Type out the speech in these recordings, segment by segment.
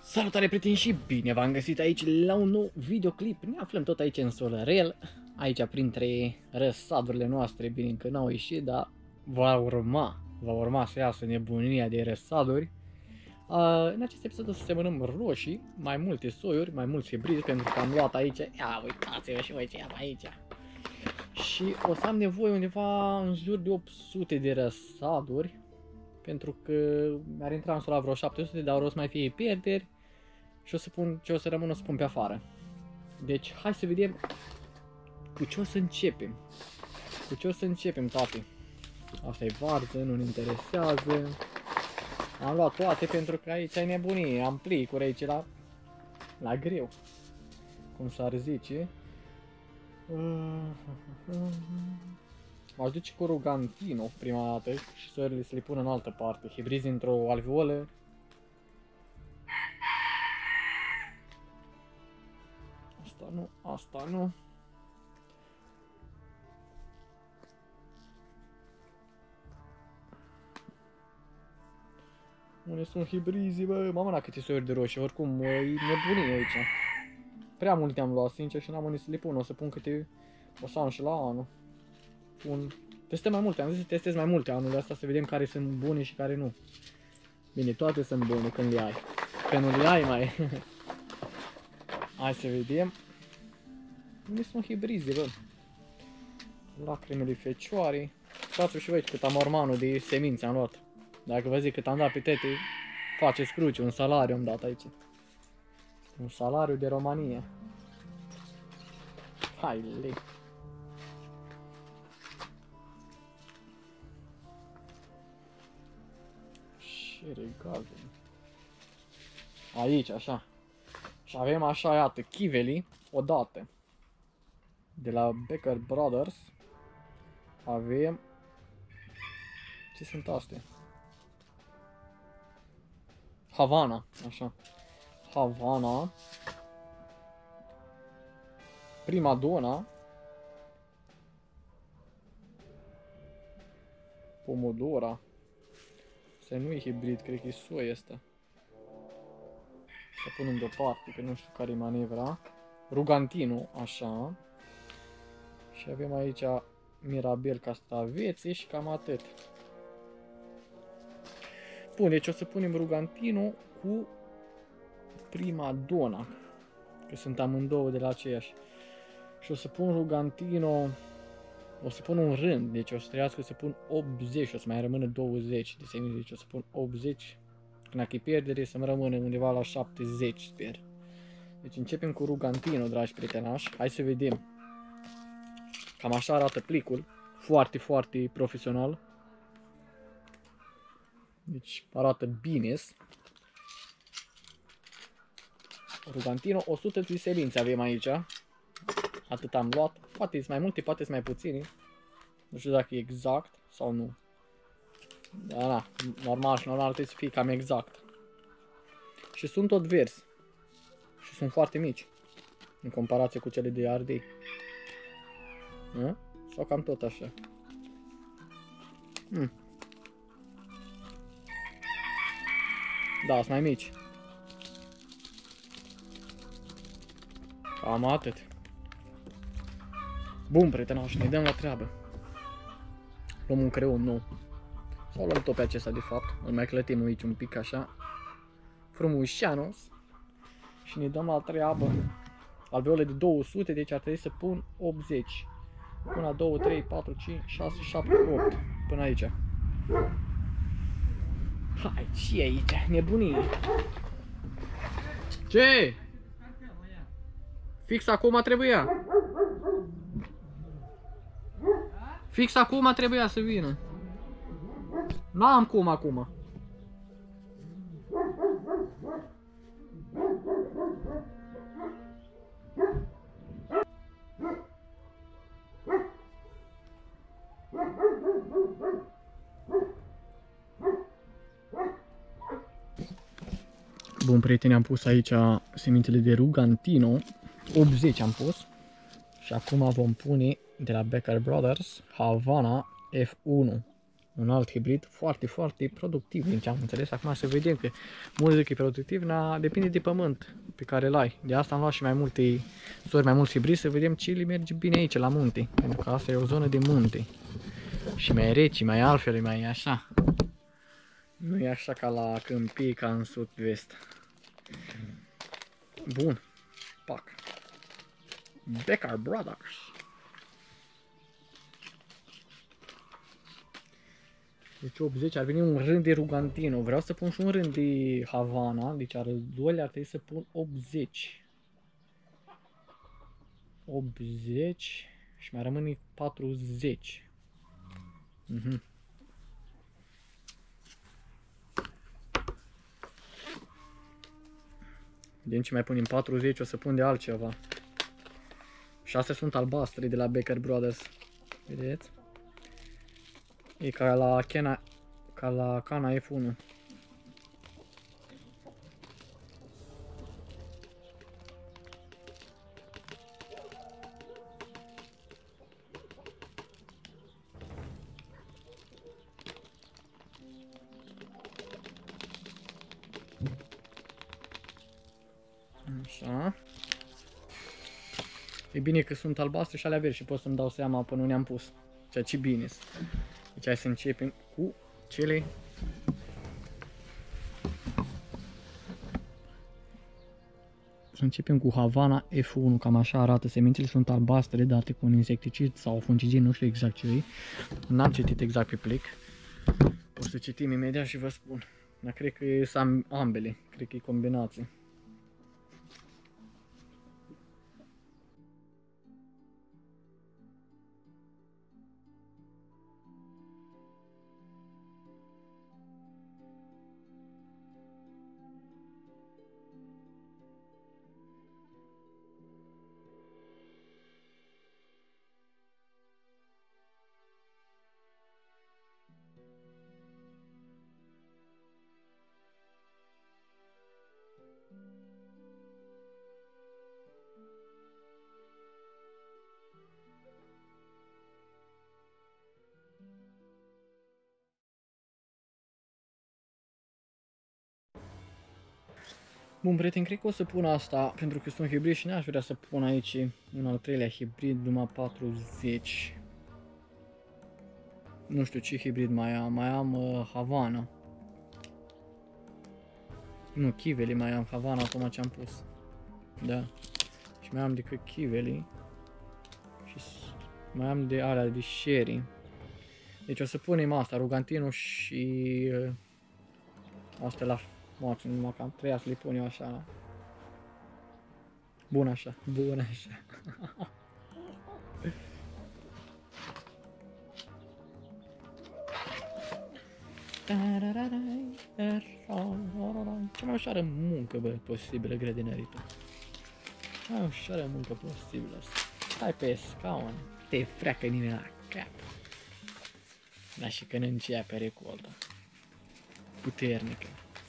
Salutare prieteni și bine v-am găsit aici la un nou videoclip. Ne aflăm tot aici în Solarel, aici printre răsadurile noastre. Bine încă n-au ieșit, dar va urma să iasă nebunia de răsaduri. În acest episod o să semănăm roșii, mai multe soiuri, mai mulți hibrizi, pentru că am luat aici, ia uitați-vă și voi ce am aici. Și o să am nevoie undeva în jur de 800 de răsaduri, pentru că mi-ar intra în solar vreo 700, dar o să mai fie pierderi și ce o să rămân o să pun pe afară. Deci hai să vedem cu ce o să începem. Cu ce o să începem, tati? Asta e varză, nu ne interesează. Am luat toate pentru că aici ai nebunie, am plicuri aici la greu, cum s-ar zice. M-aș duce cu Rugantino prima dată și soarele să le pun în altă parte. Hibrizi într-o alveolă. Asta nu, asta nu. Unde sunt hibrizii, bă? Mamă, na, câte soiuri de roșii, oricum, e nebunie aici. Prea multe am luat, sincer, și n-am unde să le pun. O să pun câte... O să am și la anul. Testăm mai multe, am zis să testez mai multe anul ăsta, să vedem care sunt bune și care nu. Bine, toate sunt bune când le ai. Când nu le ai mai... Hai să vedem. Unde sunt hibrizi, bă? Lacrimele fecioare. Uitați-vă și voi cât am ormanul de semințe am luat. Dacă vă zic cât am dat pe tete, faceți cruci, un salariu am dat aici. Un salariu de România. Hai lei. Și regaze. Aici, așa. Și avem așa, iată, chiveli, odată. De la Becker Brothers. Avem... Ce sunt astea? Havana, așa. Havana. Prima dona. Pomodora. Asta nu e hibrid, cred că e soi ăsta. Să punem deoparte, că nu știu care e manevra. Rugantino, așa. Și avem aici Mirabel castravețe și cam atât. Bun, deci o să punem Rugantino cu prima dona, că sunt amândouă de la aceeași. Și o să pun Rugantino, o să pun un rând, deci o să trebuiască să pun 80, o să mai rămână 20 de semințe, deci o să pun 80. Dacă e pierdere, să-mi rămână undeva la 70, sper. Deci începem cu Rugantino, dragi prietenași. Hai să vedem. Cam așa arată plicul. Foarte, foarte profesional. Deci arată bine. Rugantino, 100 de semințe avem aici. Atât am luat. Poate sunt mai multe, poate sunt mai puțini. Nu știu dacă e exact sau nu. Da, na, normal și normal trebuie să fie cam exact. Și sunt tot verzi. Și sunt foarte mici. În comparație cu cele de ardei. Sau cam tot așa. Da, sunt mai mici. Cam atât. Bun, prietenoși, ne dăm la treabă. Luăm un creion nou. Sau luăm tot pe acesta, de fapt. Îl mai clătim aici un pic așa. Frumușanos. Și ne dăm la treabă. Alveole de 200, deci ar trebui să pun 80. 1, 2, 3, 4, 5, 6, 7, 8. Până aici. Hai, ce e aici? Nebunie. Ce? Fix acum trebuia. Fix acum trebuia să vină. N-am cum acum. Bun, prieteni, am pus aici semințele de Rugantino. 80 am pus. Și acum vom pune de la Becker Brothers Havana F1. un alt hibrid foarte, foarte productiv, din ce am înțeles. Acum să vedem că mulți zic că e productiv, depinde de pământ pe care îl ai. De asta am luat și mai multe sori, mai mulți hibrizi, să vedem ce le merge bine aici, la munte. Pentru că asta e o zonă de munte. Și mai reci, mai altfel, mai așa. Nu e așa ca la câmpii, ca în sud-vest. Bun. Pac. Becker Brothers. Deci 80, ar veni un rând de Rugantino. Vreau să pun și un rând de Havana. Deci al doilea ar trebui să pun 80. 80 și mai rămâne 40. Din ce mai punem 40, o să pun de altceva. 6 sunt albastre de la Becker Brothers. Vedeți? E ca la cana F1. Așa. E bine că sunt albastre și alea verzi și pot să-mi dau seama până nu ne-am pus. Ceea ce bine. Deci hai să începem cu cele. Să începem cu Havana F1, cam așa arată. Semințele sunt albastre, date cu un insecticid sau fungicid, nu știu exact ce e. N-am citit exact pe plic. O să citim imediat și vă spun. Dar cred că sunt ambele, cred că e combinație. Bun, prieten, cred că o să pun asta pentru că sunt hibrid și n-aș vrea să pun aici un al treilea hibrid, numai 40. Nu știu ce hibrid mai am, Havana. Nu, Chiveli mai am, Havana acum ce am pus. Da. Și mai am decât Chiveli. Și mai am de alea de Sherry. Deci o să punem asta, Rugantino și astea la maxim, numai cam 3 să le pun eu așa. Bun așa, bun așa. Cea mai ușoară muncă, bă, posibilă grădinăritul. Cea mai ușoară muncă posibilă. Stai pe scaun, te freacă nimeni la cap. Da, și când începe recolta. Puternică.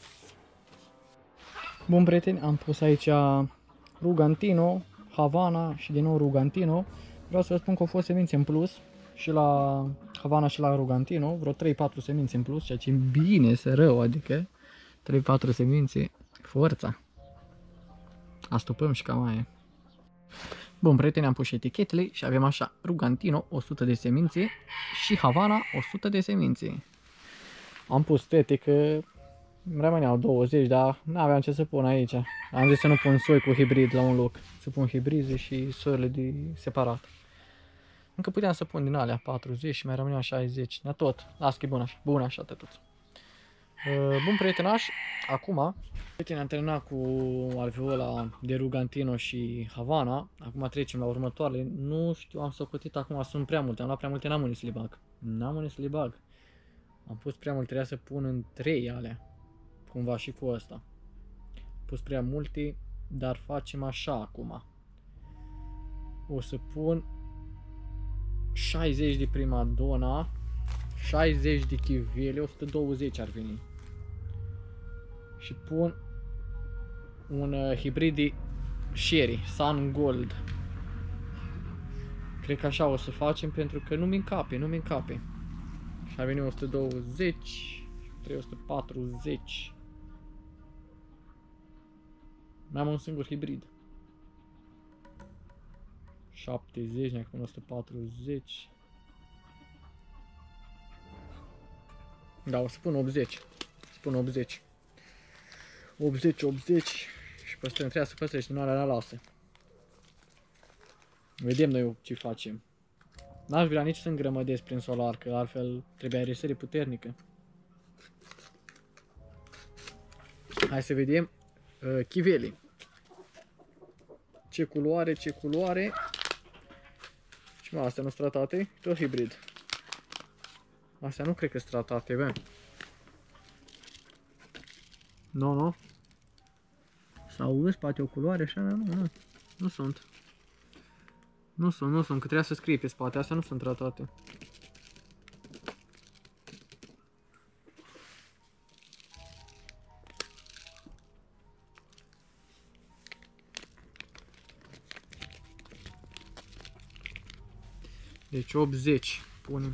Bun, prieteni, am pus aici Rugantino, Havana și din nou Rugantino. Vreau să vă spun că au fost semințe în plus și la Havana și la Rugantino, vreo 3-4 semințe în plus, ceea ce e bine, să rău, adică 3-4 semințe, forța. Astupăm și cam aia. Bun, prieteni, am pus și etichetele și avem așa, Rugantino 100 de semințe și Havana 100 de semințe. Am pus tete că rămâneau 20, dar n-aveam ce să pun aici. Am zis să nu pun soi cu hibrid la un loc, să pun hibrize și soile de separat. Încă puteam să pun din alea 40 și mai rămâneau 60, dar tot, las că e bun așa, bun așa tătuț. Bun, prietenaș, acum, prieteni, am terminat cu alveola de Rugantino și Havana. Acum trecem la următoarele. Nu știu, am socotit acum, sunt prea multe, am luat prea multe, n-am unde să le bag. N-am unde să le bag. Am pus prea mult, trebuia să pun în 3 alea, cumva și cu ăsta. Am pus prea multe, dar facem așa acum. O să pun 60 de primadona, 60 de chivele, 120 ar veni. Și pun un hibrid de Sherry, Sun Gold. Cred că așa o să facem pentru că nu mi încape, nu mi încape. ar veni 120, 340. Mai am un singur hibrid. 70, ne-a 140. Da, o să pun 80. Spun 80. 80, 80. Și pe ăsta trebuie să păstrești, nu alea lasă. Vedem noi ce facem. N-aș vrea nici să îngrămădesc prin solar, că altfel trebuia reserie puternică. Hai să vedem chivelii. Ce culoare, ce culoare. Și mă, astea nu sunt tratate? Tot hibrid. Astea nu cred că sunt tratate, bă. Nu. Sau în spate o culoare așa, nu sunt. Nu sunt, că trebuie să scrie pe spate, astea nu sunt tratate. Deci 80 punem.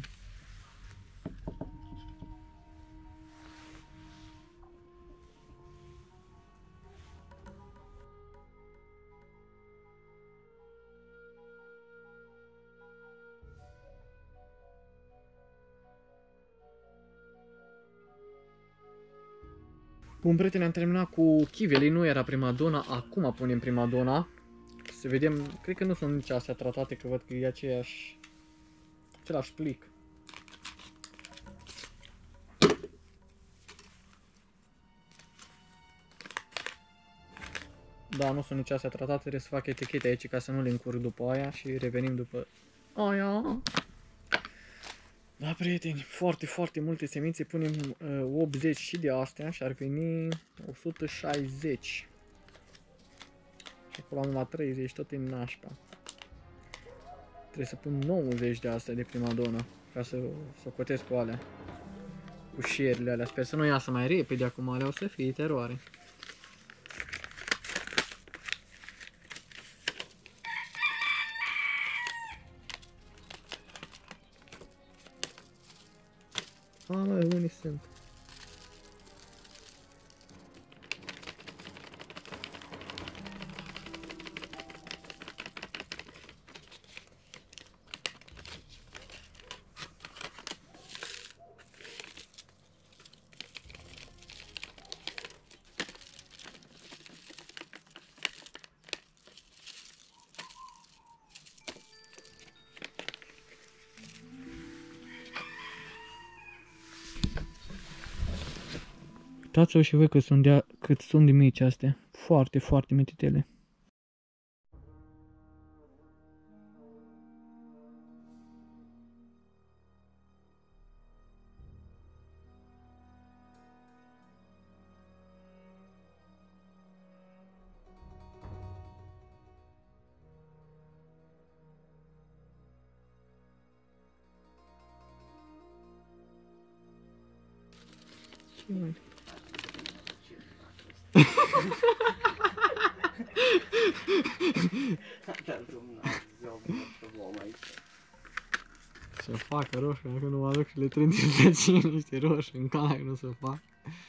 Bun, prieteni, am terminat cu chivelii, nu era primadona, acum punem primadona. Să vedem, cred că nu sunt nici astea tratate, că văd că e același plic. Da, nu sunt nici astea tratate, trebuie să fac etichete aici ca să nu le încurc după aia și revenim după aia. Da, prieteni, foarte multe semințe, punem 80 și de astea și ar veni 160. Și acolo am numai 30, tot în nașpa. Trebuie să pun 90 de astea de primadona, ca să socotesc cu alea. Cu șierile alea, sper să nu iasă mai repede acum, alea o să fie teroare. Mă, unii sunt. Uitați-vă și voi cât sunt de mici astea. Foarte mititele. Să facă roșu, dacă nu mă aduc și le trântesc de cine niște roșu în cana, nu se fac.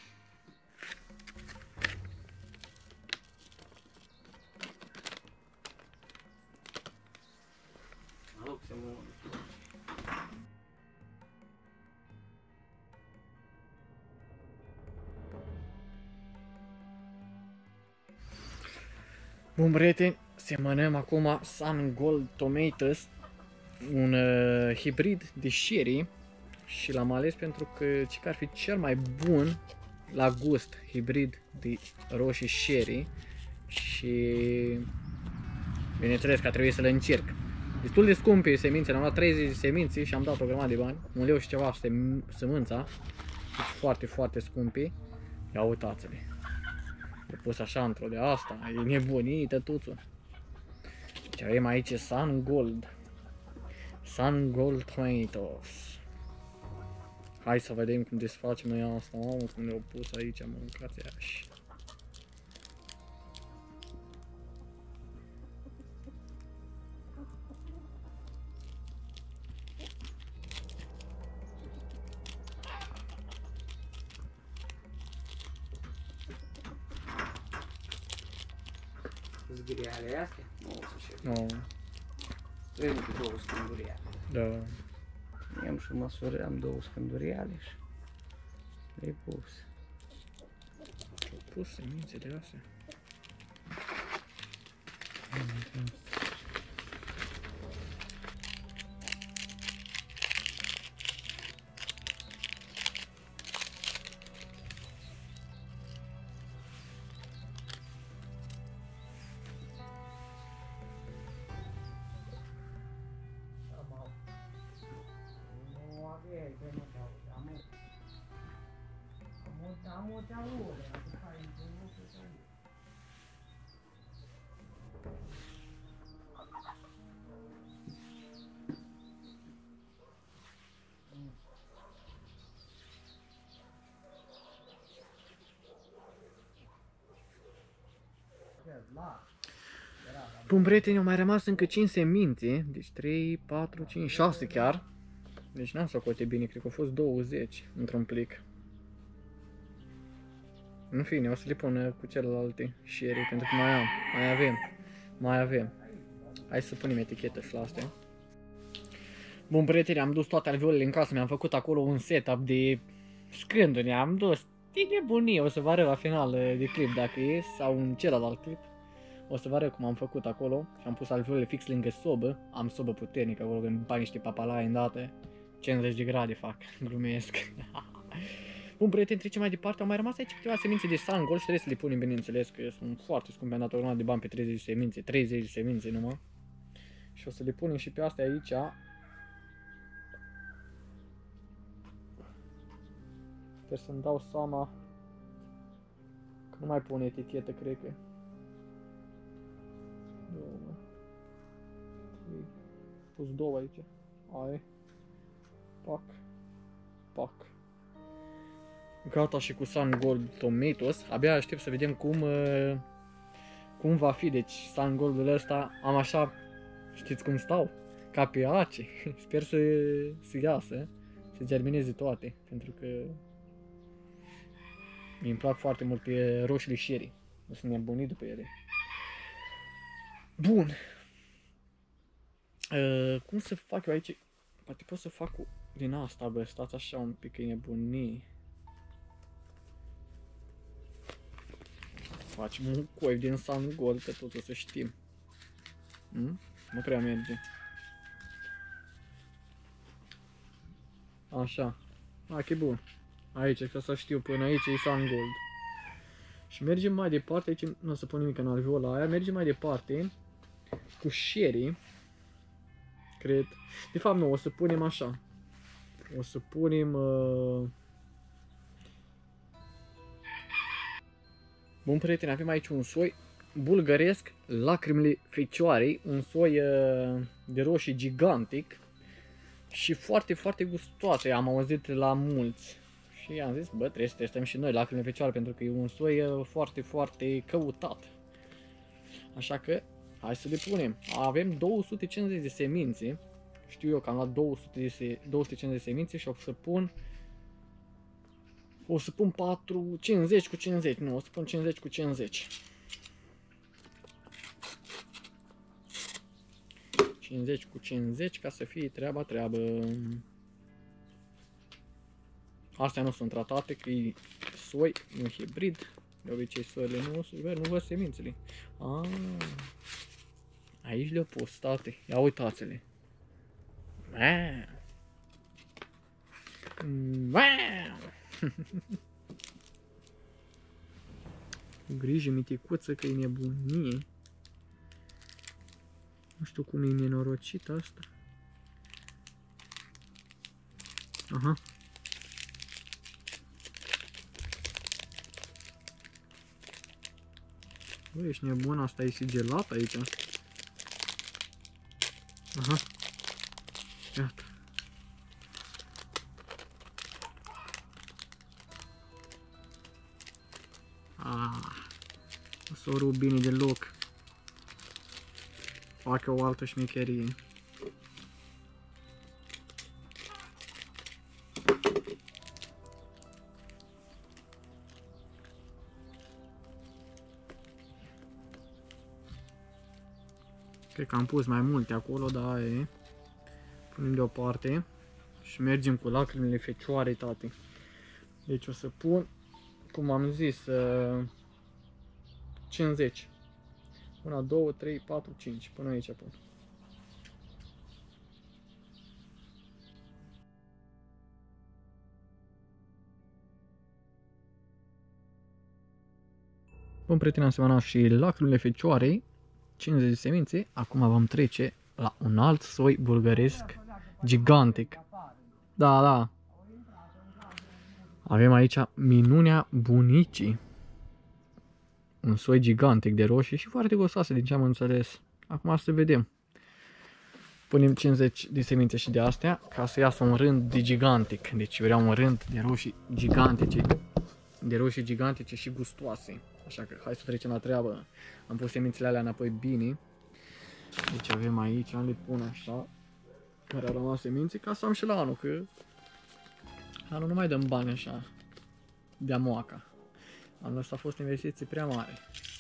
Bun, prieteni, semănăm acum Sun Gold Tomatoes, un hibrid de sherry și l-am ales pentru că ar fi cel mai bun la gust hibrid de roșii sherry și bineînțeles că a trebuit să le încerc. Destul de scumpe semințele, am luat 30 de semințe și am dat o grămadă de bani, 1 leu și ceva sămânța, deci foarte scumpe. Ia uitați-le. E pus așa într-o de asta, e nebunită tuțul. Deci avem aici Sun Gold. Sun Gold Tomatoes. Hai să vedem cum desfacem noi asta, mamă, cum le-au pus aici, mâncați așa. Zgâriale astea? Nu o să știu. Nu. Trebuie cu două scânduriale. Da. I-am și măsură, am două scânduriale și le-ai pus. Pus semințele astea. Bun, prieteni, au mai rămas încă 5 semințe, deci 3, 4, 5, 6 chiar. Deci n-am socotit bine, cred că au fost 20 într-un plic. În fine, o să le pun cu celelalte șerii, pentru că mai avem. Hai să punem etichetă și la astea. Bun, prieteni, am dus toate alveolele în casă, mi-am făcut acolo un setup de scânduri, am dus de nebunie, o să vă arăt la final de clip dacă e, sau în celălalt clip. O să vă arăt cum am făcut acolo și am pus alveolele fix lângă sobă, am sobă puternică acolo, când îmi bag niște papalai îndată, 50 de grade fac, glumesc. Bun, prieteni, trecem mai departe, au mai rămas aici câteva semințe de sangol și trebuie să le punem, bineînțeles, că sunt foarte scumpe, am dat o grămadă de bani pe 30 de semințe numai. Și o să le punem și pe astea aici. Sper să-mi dau seama că nu mai pune etichetă, cred că. Pus două aici. Ai. Pac. Gata și cu Sun Gold Tomatoes. Abia aștept să vedem cum va fi. Deci Sun Goldul ăsta am așa, știți cum stau? Ca pe ace. Sper să iasă, să germineze toate, pentru că mi-mi plac foarte mult pe roșiile sherry. O să nebuni după ele. Bun. Cum să fac eu aici? Poate pot să fac din asta, bă, stați așa un pic, e nebunie. Facem un coif din Sun Gold, că tot o să știm. Nu prea merge. Așa. Che bun. Aici, ca să știu, până aici e Sun Gold. Și mergem mai departe, aici nu o să pun nimic în alveola aia, mergem mai departe cu sherry. Cred. De fapt nu, o să punem așa. O să punem... Bun, prieteni, avem aici un soi bulgăresc, lacrimile fecioarei, un soi de roșii gigantic și foarte, foarte gustoase, am auzit la mulți. Și am zis, bă, trebuie să testăm și noi lacrimile fecioare, pentru că e un soi foarte, foarte căutat. Așa că, hai să le punem. Avem 250 de semințe. Știu eu că am luat 250 de semințe și o să pun 50 cu 50, nu, o să pun 50 cu 50. 50 cu 50 ca să fie treabă. Astea nu sunt tratate, că e soi, nu hibrid. De obicei soile nu văd semințele. Aici le-au pus, tate. Ia uitați-le. Cu grijă, miticuță, că e nebunie. Nu știu cum e nenorocit asta. Aha. Bă, ești nebun, asta e sigilat aici. Aha. Iată. O să o rup bine de loc. Fac o altă șmecherie. Cred că am pus mai multe acolo, dar aia e. Punem deoparte și mergem cu lacrimile fecioarei, tati. Deci o să pun, cum am zis, 50. 1, 2, 3, 4, 5. Până aici pun. Bun, prieteni, am semănat și lacrimile fecioarei, 50 de semințe. Acum vom trece la un alt soi bulgăresc gigantic. Da, da. Avem aici minunea bunicii. Un soi gigantic de roșii și foarte gustoase, din ce am înțeles. Acum să vedem. Punem 50 de semințe și de astea ca să iasă un rând de gigantic. Deci vreau un rând de roșii gigantice. De roșii gigantice și gustoase. Așa că hai să trecem la treabă. Am pus semințele alea înapoi bine. Deci avem aici, le pun așa. Care au rămas semințe ca să am și la anul, că anul nu mai dăm bani așa de amoaca. Anul ăsta a fost investiții prea mare.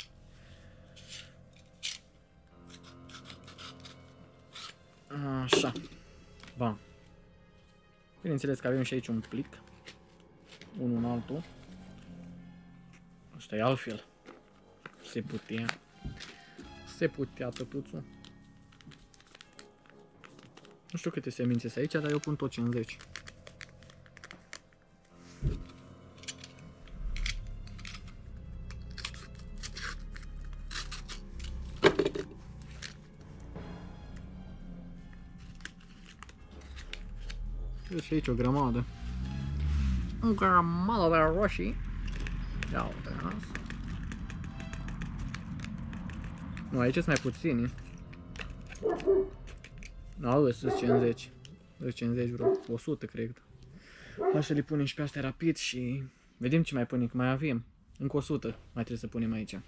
Așa. Bun. Bineînțeles că avem și aici un plic. Unul în altul. Asta e altfel. Se putea. Se putea, tătuțul. Nu știu câte semințe sunt aici, dar eu pun tot 50. Și aici o grămadă. O grămadă de roșii. Ia uite asta. Nu, aici sunt mai puțini. Nu, sunt 50. Sunt 50 vreo 100, cred. Hai să le punem și pe astea rapid și vedem ce mai punem, că mai avem. Încă 100 mai trebuie să punem aici.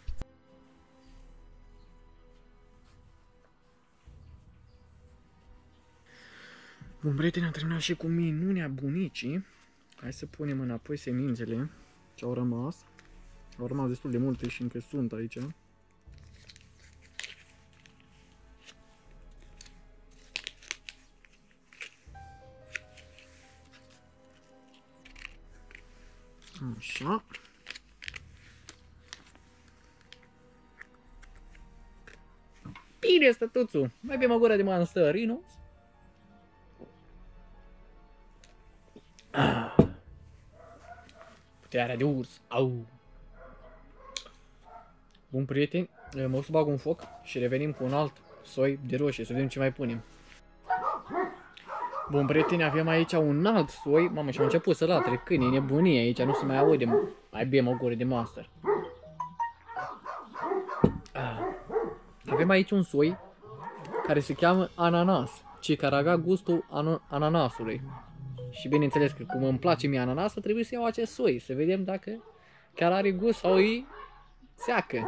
Bun, prieteni, am terminat și cu minunea bunicii. Hai să punem înapoi semințele ce au rămas. Au rămas destul de multe și încă sunt aici. Așa. Bine, stătuțul! Mai bem o gură de manstărinus. Puterea de urs. Au! Bun, prieteni, mă o să bag un foc și revenim cu un alt soi de roșii, să vedem ce mai punem. Bun, prieteni, avem aici un alt soi. Mamă, și-am început să latre câinii, nebunie aici, nu se mai aude. Mai bem o gură de master. Avem aici un soi care se cheamă ananas, ci care avea gustul ananasului. Și bineînțeles că cum îmi place mie ananasul, trebuie să iau acest soi, să vedem dacă chiar are gust sau e seacă.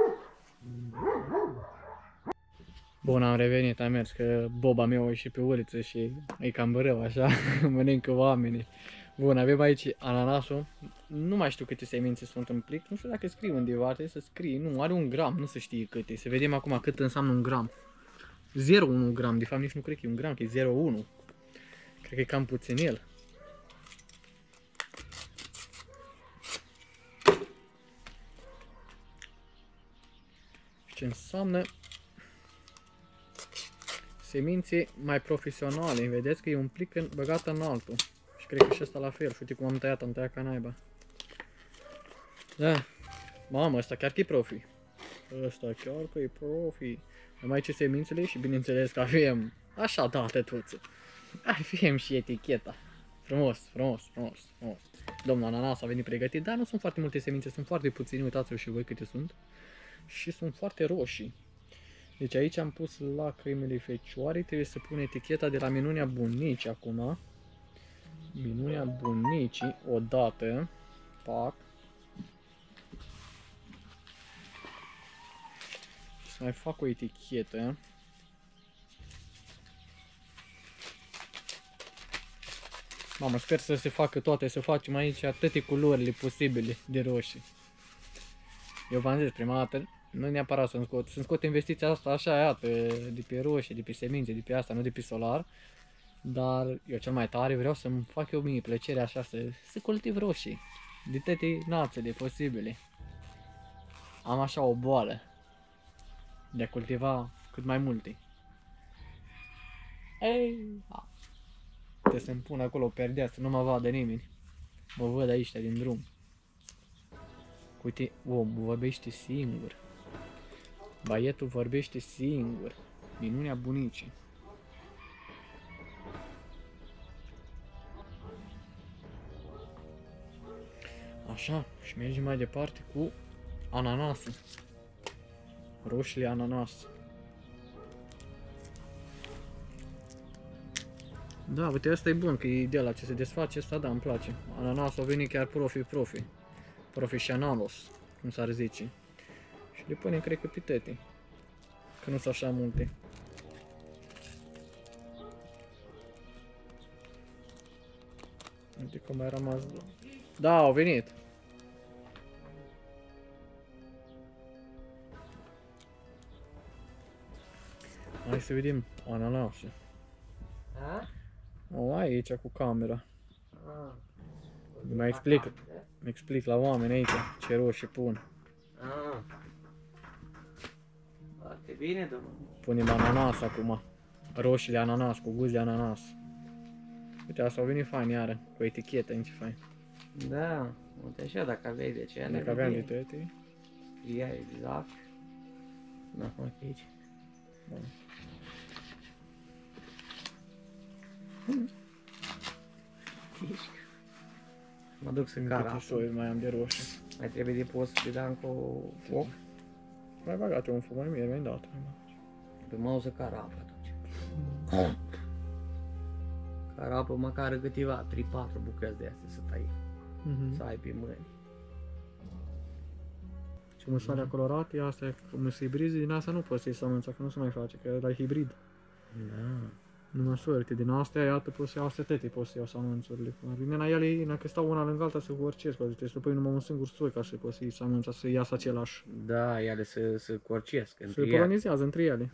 Bun, am revenit, am mers, că boba meu a ieșit pe uliță și e cam rău, așa, mănâncă oamenii. Bun, avem aici ananasul, nu mai știu câte semințe sunt în plic, nu știu dacă scriu undeva, trebuie să scrie, nu, are 1 gram, nu se știe câte, să vedem acum cât înseamnă 1 gram. 0,1 gram, de fapt nici nu cred că e 1 gram, că e 0,1. Cred că e cam puținel. Ce înseamnă semințe mai profesionale. Vedeți că e un plic băgat în altul. Și cred că și ăsta la fel. Și uite cum am tăiat ca naiba. Da. Mamă, ăsta chiar că e profi. Ăsta chiar că e profi. Avem aici semințele și bineînțeles că avem așa date toți. Avem și eticheta. Frumos, frumos, frumos, frumos. Domnul ananas a venit pregătit, dar nu sunt foarte multe semințe, sunt foarte puține, uitați-vă și voi câte sunt. Și sunt foarte roșii. Deci aici am pus lacrimile fecioarei, trebuie să pun eticheta de la minunea bunicii acum. Minunea bunicii, odată. Pac. Și să mai fac o etichetă. Mamă, sper să se facă toate, să facem aici toate culorile posibile de roșii. Eu v-am zis prima dată, Nu neapărat să-mi scot investiția asta așa, iată, de pe roșii, de pe semințe, de pe asta, nu de pe solar. Dar eu cel mai tare vreau să-mi fac eu mie plăcerea așa să cultiv roșii. De toate națele posibile. Am așa o boală de a cultiva cât mai multe. Ei, trebuie să-mi pun acolo perdea să nu mă vadă nimeni. Mă văd aici din drum. Uite, omul vorbește singur. Baietul vorbește singur. Minunea bunicii. Așa, și mergem mai departe cu ananasul. Roșiile ananas. Da, uite, asta e bun, că e de la ce se desface, asta da, îmi place. Ananasul a venit chiar profi. Profesionalos, cum s-ar zice. Și le punem, cred că, pe tete. Că nu sunt așa multe. Uite că mai rămas. Da, au venit. Hai să vedem ananasul. O ai aici cu camera. Mai explic la oameni aici ce roșii pun. Foarte bine, domnule. Punem ananas acum. Roșiile ananas cu gust de ananas. Uite, asta au venit fain iară, cu etichetă, nici fain. Da, uite așa, dacă aveai de ce. Dacă aveam de toate. Ia exact. Da, uite aici. Bun. Mă duc să Câte soi mai am de roșii. Mai trebuie de pus să dăm cu foc. Mai băgat un foc mai mie, mi-ai dat. Pe mă o să carapă atunci. Carapă măcar câteva 3-4 bucăți de astea să tai. Să ai pe mâini. Și măsoarea colorate, asta e cum se hibrizi, din asta nu poți să iei sămânța, că nu se mai face, că e la hibrid. Da. Nu măsori, din astea, iată, poți să iau astea tete, poți să iau sămânțurile. Bine, ele, că stau una lângă alta, să corcesc, trebuie să pui numai un singur soi ca să poți să iei sămânța, să iasă același. Da, ele să corcesc Se polonizează între ele.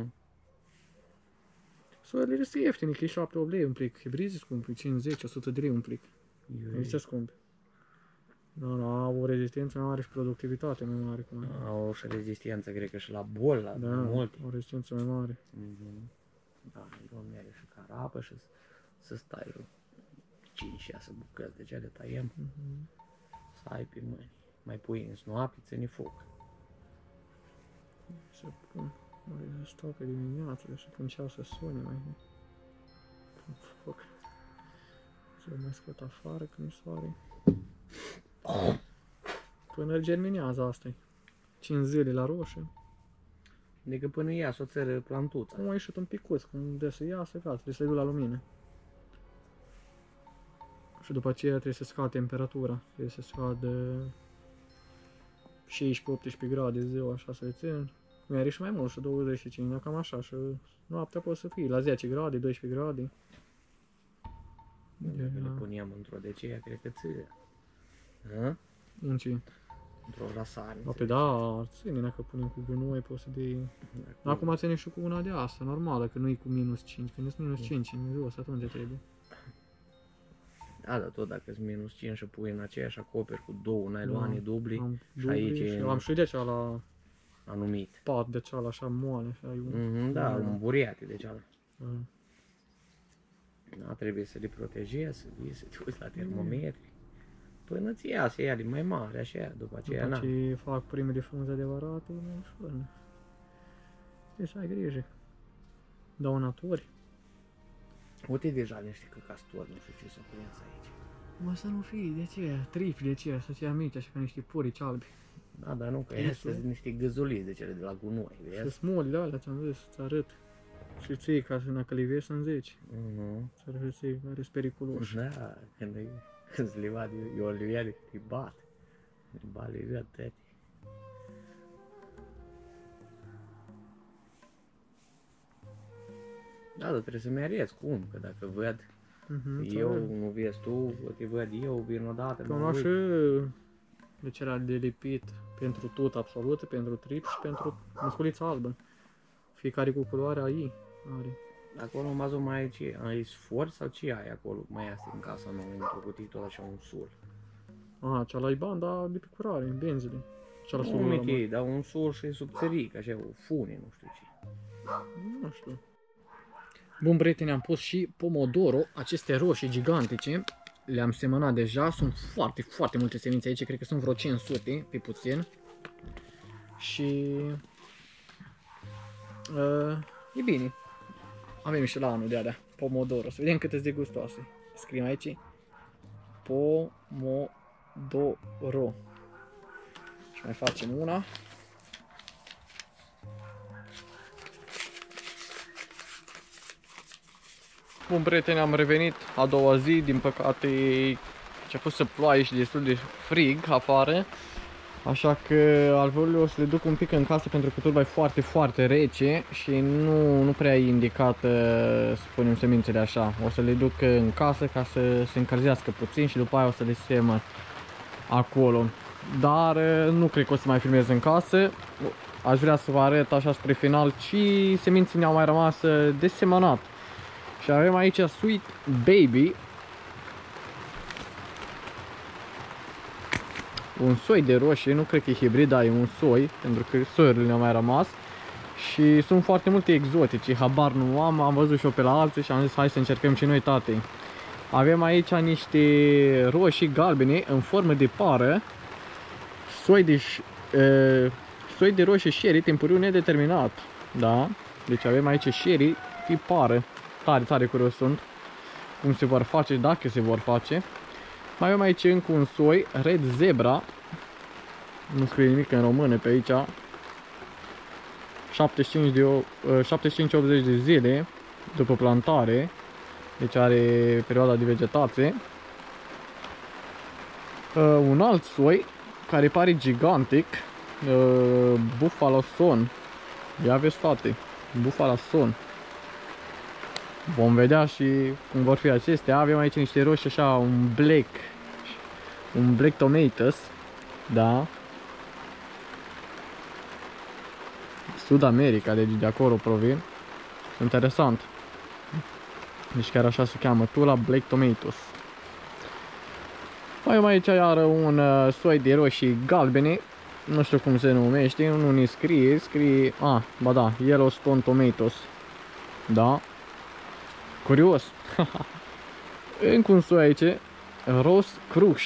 Soiurile este ieftine, că e 7-8 lei un plic, hibrizii scumpi, 50-100 de lei un plic. Este scumpi. Da, au o rezistență mai mare și productivitate mai mare. Au și rezistență, cred că și la boli, la multe. O rezistență mai mare. Da, eu merg și carapă și să stai 5-6 bucăți de ce le taiem. Să ai pe mâini. Mai pui în snoapi, ține foc. Să pun, mai stau pe dimineață, să pun ceas să sune mai pun foc. Să mai scot afară când e soare. Până germinează asta-i. 5 zile la roșie. Adică până iasă o țără plantuța. Cum a ieșit un picuț, cum de să iasă, gata, trebuie să-i duc la lumină. Și după aceea trebuie să scad temperatura. Trebuie să scadă 16-18 grade ziua, așa să le țin. Mi-a și mai mult, și 25, dar cam așa. Și noaptea poate să fie la 10 grade, 12 grade. Dacă le puneam într-o deceea, cred că ține. În ce? Într-o rasare. Apoi da, ar ține, dacă punem cu gunoi, poți să dai... Acum ține și cu una de asta, normală, că nu e cu minus 5, când e minus 5 în jos, atunci trebuie. Da, dar tot dacă sunt minus 5 și pui în aceeași acoperi cu două nailoane dubli, am și aici am și de ceala anumit. pat de ceala așa moale, și ai un... Da, un buriate de cealaltă. Da, trebuie să le protejezi, să vii, să te uiți la termometri. Până ți iasă ele mai mari, așa, după aceea După ce fac primele frunze adevărate, e mai ușor. Trebuie să ai grijă. Dăunători. Uite deja niște căcastori, nu știu ce s-a prins aici. Mă, să nu fie, de ce? Tripi, de ce? Să fie mici, așa ca niște purici albi. Da, dar nu, că astea sunt niște găzuliți de cele de la gunoi, Și vezi? smolile alea, ți-am zis, îți arăt. Și ții, ca să dacă le vezi, să-mi zici. Să le ții, care sunt periculoși. Da, când se le vad, eu le vede, îi bat. Îi bat, le văd toate. Da, dar trebuie să-mi arăți cum, că dacă văd eu, nu vezi tu, te văd eu, vin odată, că am luat și de celălalt de lipit pentru tot absolut, pentru trip și pentru musculița albă. Fiecare cu culoarea ei are. Acolo în mazul mai e ce? Ai sfor sau ce ai acolo? Mai asta în casa nouă, într-o cutie, tot așa un sul. Aha, cea la banda de pe curare, benzile. Cea la Nu sulul ăla, e, dar un sul și subțăric, așa, o fune, nu știu ce. nu știu. Bun, prieteni, am pus și pomodoro, aceste roșii gigantice. Le-am semănat deja, sunt foarte, foarte multe semințe aici, cred că sunt vreo 500, pe puțin. Și e bine. Avem și la anul de alea, pomodoro, să vedem câte sunt de gustoase. Scriem aici pomodoro. Și mai facem una. Bun, prieteni, am revenit a doua zi, din păcate a început să ploaie și destul de frig afară. Așa că alveolele o să le duc un pic în casă pentru că turba e foarte, foarte rece și nu prea e indicat, să spunem, semințele așa. O să le duc în casă ca să se încălzească puțin și după aia o să le semăn acolo. Dar nu cred că o să mai filmez în casă. Aș vrea să vă arăt așa spre final ce semințe ne-au mai rămas de semănat. Și avem aici Sweet Baby. Un soi de roșie, nu cred că e hibrid, dar e un soi, pentru că soiurile ne-au mai rămas. Și sunt foarte multe exotice, habar nu am văzut și eu pe la alții și am zis hai să încercăm și noi, tate. Avem aici niște roșii galbene în formă de pară. Soi de roșii sherry, timpuriu nedeterminat. Da? Deci avem aici sherry, e pară. Tare, tare curios sunt cum se vor face, dacă se vor face. Mai avem aici încă un soi, Red Zebra. Nu scrie nimic în română pe aici. 75-80 de zile după plantare. Deci are perioada de vegetație. Un alt soi care pare gigantic, Buffalo Son. Ia vezi, toate, Buffalo Son. Vom vedea și cum vor fi acestea. Avem aici niște roșii așa, un black tomatoes, da. Sud America, deci de acolo provin. Interesant. Deci chiar așa se cheamă, Tula Black Tomatoes. Mai avem aici iar un soi de roșii galbene. Nu știu cum se numește, nu ne scrie, ba da, Yellowstone Tomatoes. Da. Curios. Încă un soi aici, Rose Crush.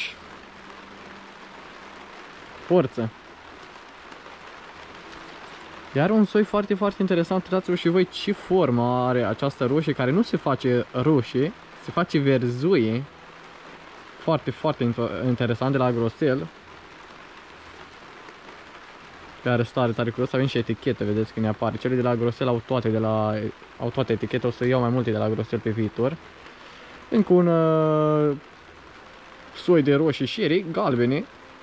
Forță. Iar un soi foarte, foarte interesant, uitați-vă și voi ce formă are această roșie, care nu se face roșie, se face verzuie. Foarte, foarte interesant, de la Grosel. Care sunt tare, tare curios. Avem și etichete, vedeți că ne apare. Cele de la Grosel au toate etichete, o să iau mai multe de la Grosel pe viitor. Încă un soi de roșii sherry galbene.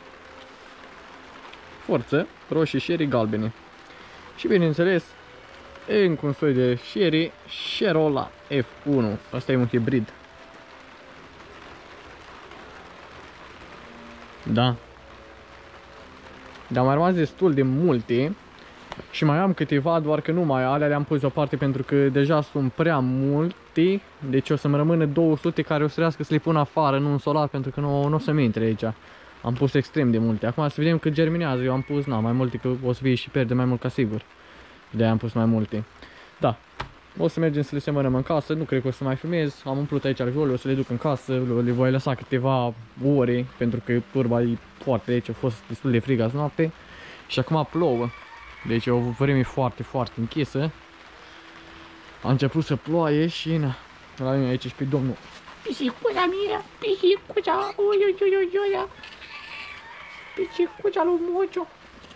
Forță, roșii sherry galbene. Și bineînțeles, încă un soi de sherry Sherola F1. Asta e un hibrid. Da. Dar am mai rămas destul de multe. Și mai am câteva, doar că nu mai alea le-am pus deoparte pentru că deja sunt prea multe. Deci o să-mi rămână 200 care o să trească să le pun afară, nu în solar, pentru că nu o să-mi intre aici. Am pus extrem de multe. Acum să vedem cât germinează. Eu am pus, mai multe, că o să fie și pierde mai mult ca sigur. De-aia am pus mai multe. Da. O să mergem să le semănăm în casă. Nu cred că o să mai filmez. Am umplut aici alveole, o să le duc în casă. Le voi lăsa câteva ore, pentru că turba e foarte rece. A fost destul de frig azi noapte. Și acum plouă. Deci e o vreme foarte, foarte închisă. A început să ploaie și na. La mine aici și pe domnul Pisicuța mea, pisicuța, oi, pisicuța lui Mocio.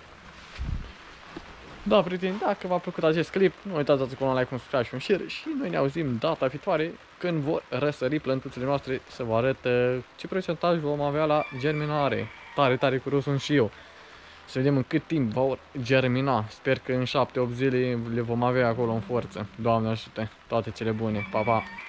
Da, prieteni, dacă v-a plăcut acest clip, nu uitați să dați un like, un subscribe și un share. Și noi ne auzim data viitoare când vor răsări plântuțele noastre, să vă arăt ce procentaj vom avea la germinare. Tare, tare curios sunt și eu. Să vedem în cât timp vor germina. Sper că în 7-8 zile le vom avea acolo în forță. Doamne ajută, toate cele bune. Pa, pa!